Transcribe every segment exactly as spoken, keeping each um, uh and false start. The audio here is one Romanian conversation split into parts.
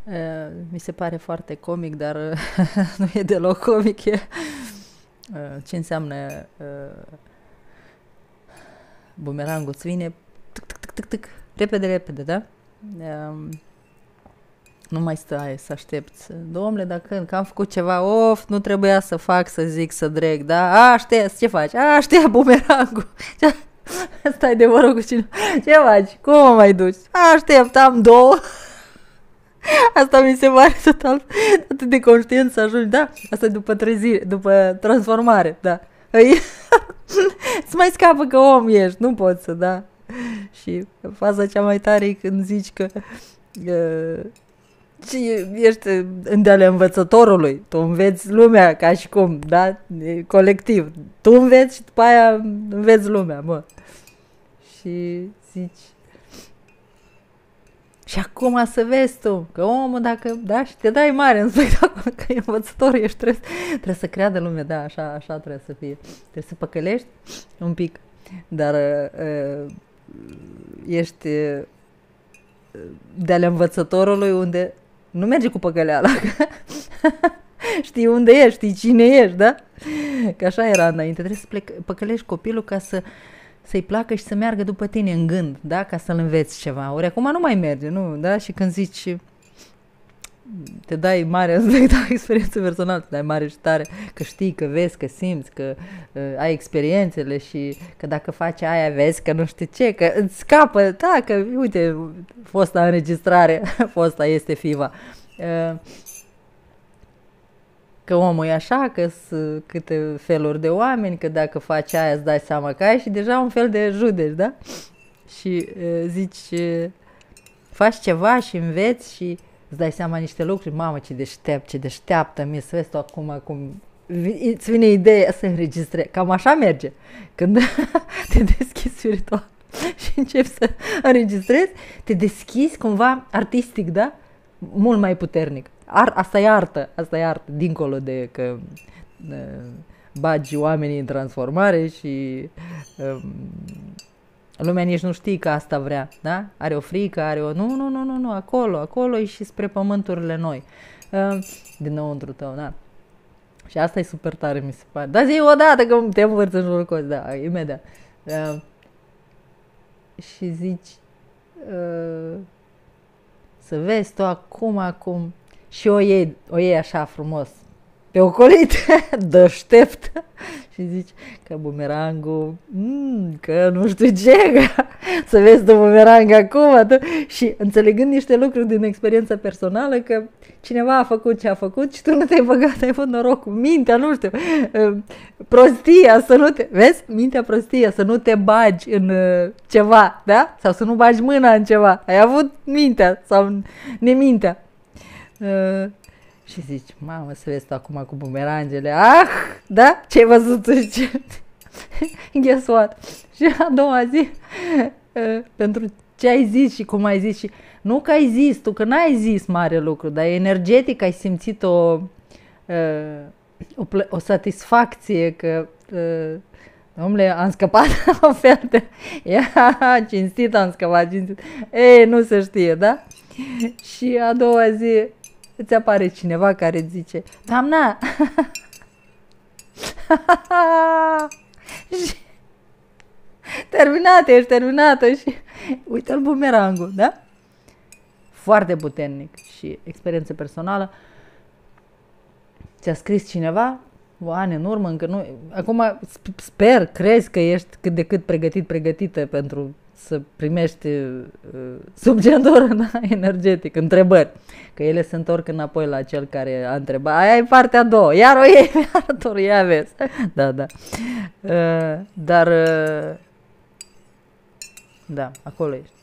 Uh, mi se pare foarte comic, dar nu e deloc comic. E, uh, ce înseamnă uh, bumerangul îți vine tic, tic, tic, tic, tic, repede, repede, da? Uh, nu mai stai să aștepți. Dom'le, dacă că am făcut ceva, of, nu trebuia să fac, să zic, să dreg, da? Aștept, ce faci? Aștept bumerangul. Stai de vorbă cu cine. Ce faci? Cum mă mai duci? Aștept, am două. Asta mi se pare total atât de conștient să ajungi, da? Asta e după trezire, după transformare, da. Îți mai scapă că om ești, nu poți să, da? Și faza cea mai tare e când zici că uh, ești în de-ale învățătorului, tu înveți lumea ca și cum, da? E colectiv. Tu înveți și după aia înveți lumea, mă. Și zici... Și acum să vezi tu, că omul dacă, da, și te dai mare în spectacol, că e învățător, ești, trebuie, trebuie să creadă lumea, da, așa, așa trebuie să fie. Trebuie să păcălești un pic, dar uh, ești uh, de-ale învățătorului unde nu merge cu păcăleala. Știi unde ești, știi cine ești, da? Că așa era înainte, trebuie să plec, păcălești copilul ca să să-i placă și să meargă după tine în gând, da? Ca să-l înveți ceva. Ori acum nu mai merge, nu? Da? Și când zici, te dai mare în spectacol, experiență personală, te dai mare și tare, că știi, că vezi, că simți, că uh, ai experiențele și că dacă faci aia vezi că nu știu ce, că îți scapă, da, că uite, fosta înregistrare, fosta este fiva. Uh, Că omul e așa, că sunt câte feluri de oameni, că dacă faci aia îți dai seama că ai și deja un fel de judeci, da? Și e, zici, e, faci ceva și înveți și îți dai seama niște lucruri, mamă ce deștept, ce deșteaptă mi să vezi tu acum cum îți vine ideea să înregistrezi. Cam așa merge. Când te deschizi spiritual și începi să înregistrezi, te deschizi cumva artistic, da? Mult mai puternic. Ar, asta e artă, asta e artă, dincolo de că uh, bagi oamenii în transformare și uh, lumea nici nu știe că asta vrea, da? Are o frică, are o... Nu, nu, nu, nu, nu, acolo, acolo e și spre pământurile noi. Uh, dinăuntru tău, da? Și asta e super tare, mi se pare. Da, zi odată că te învârți în jurul cozi, da, imediat. Uh, și zici... Uh, să vezi tu acum, acum... Și o iei, o iei așa frumos pe ocolit, deștept și zici că bumerangul, mm, că nu știu ce, că să vezi tu bumerang acum tu, și înțelegând niște lucruri din experiența personală că cineva a făcut ce a făcut și tu nu te-ai băgat, ai avut norocul, mintea, nu știu, prostia, să nu te, vezi, mintea prostia, să nu te bagi în ceva, da? Sau să nu bagi mâna în ceva, ai avut mintea sau nemintea. Uh, și zici, mamă, să vezi tu acum cu bumerangele, ah, da? Ce-ai văzut tu? Ce? Guess what? Și a doua zi, uh, pentru ce ai zis și cum ai zis și nu că ai zis tu, că n-ai zis mare lucru, dar energetic ai simțit o, uh, o, plă- o satisfacție că uh, dom'le, am scăpat o fel de... Ia, cinstit am scăpat, cinstit. Ei, nu se știe, da? Și a doua zi îți apare cineva care îți zice, doamna, și terminat, ești terminată și uite-l bumerangul, da? Foarte puternic și experiență personală. Ți-a scris cineva o ani în urmă, încă nu... Acum sper, crezi că ești cât de cât pregătit, pregătită pentru să primești uh, subgentură, da, energetic, întrebări. Că ele se întorc înapoi la cel care a întrebat. Aia e partea a doua. Iar o iei, iar o ia, vezi. Da, da. Uh, dar... Uh, da, acolo ești.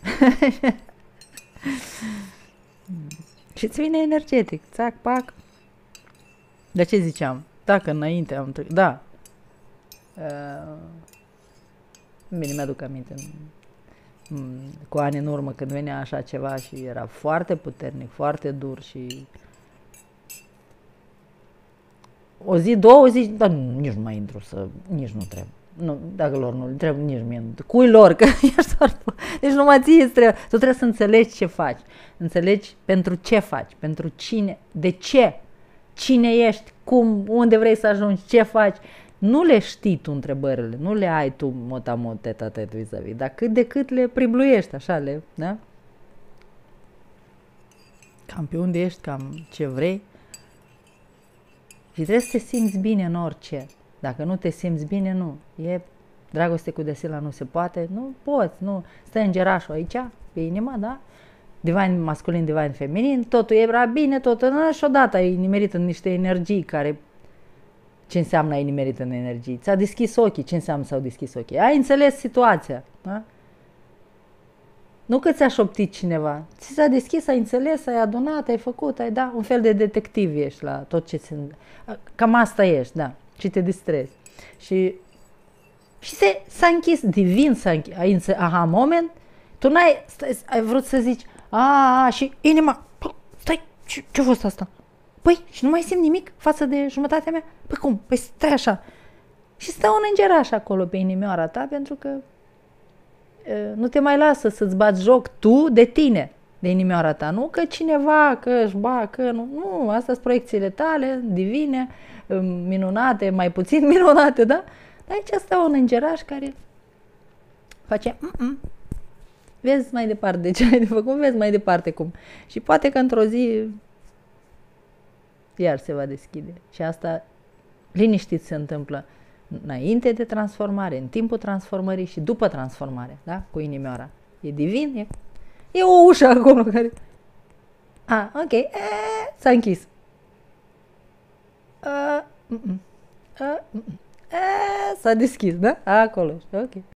Și îți vine energetic. Țac, pac. De ce ziceam? Dacă înainte am trecut... Da. Uh, bine, mi-aduc aminte. Cu ani în urmă când venea așa ceva și era foarte puternic, foarte dur și o zi, două zi, dar nici nu mai intru să, nici nu trebuie. nu, dacă lor nu le trebuie nici mie, cui lor, că ești doar tu. Deci numai ție îți trebuie, tu trebuie să înțelegi ce faci, înțelegi pentru ce faci, pentru cine, de ce, cine ești, cum, unde vrei să ajungi, ce faci. Nu le știi tu întrebările, nu le ai tu mot-a-mot, tet-a-tet vis-a-vis, dar cât de cât le pribluiești, așa, le, da? Cam pe unde ești, cam ce vrei. Și trebuie să te simți bine în orice. Dacă nu te simți bine, nu. E dragoste cu desila, nu se poate, nu poți, nu. Stai îngerașul aici, pe inima, da? Divine masculin, divine feminin, totul era bine, totul, nu, și odată ai nimerit în niște energii care... Ce înseamnă ai nimerit în energii? Ți-a deschis ochii, ce înseamnă s-au deschis ochii? Ai înțeles situația, da? Nu că ți-a șoptit cineva, ți s-a deschis, ai înțeles, ai adunat, ai făcut, ai da, un fel de detectiv ești la tot ce se... Cam asta ești, da, și te distrezi. Și, și se, s-a închis, divin s-a închis, ai înțeles, aha, moment, tu n-ai, stai, ai vrut să zici, a, a și inima, stai, ce, ce-a fost asta? Păi, și nu mai simt nimic față de jumătatea mea? Păi cum? Păi stai așa. Și stă un îngeraș acolo pe inimioara ta, pentru că nu te mai lasă să-ți bați joc tu de tine, de inimioara ta. Nu că cineva, că își ba, că nu. Nu, astea sunt proiecțiile tale, divine, minunate, mai puțin minunate, da? Dar aici stă un îngeraș care face... Mm-mm. Vezi mai departe ce ai de făcut, vezi mai departe cum. Și poate că într-o zi iar se va deschide. Și asta liniștit se întâmplă înainte de transformare, în timpul transformării și după transformare, da? Cu inimioara. E divin, e, e o ușă acolo care... A, ok, e, s-a închis. A, mm-mm. A, mm-mm. E, s-a deschis, da? Acolo, ok.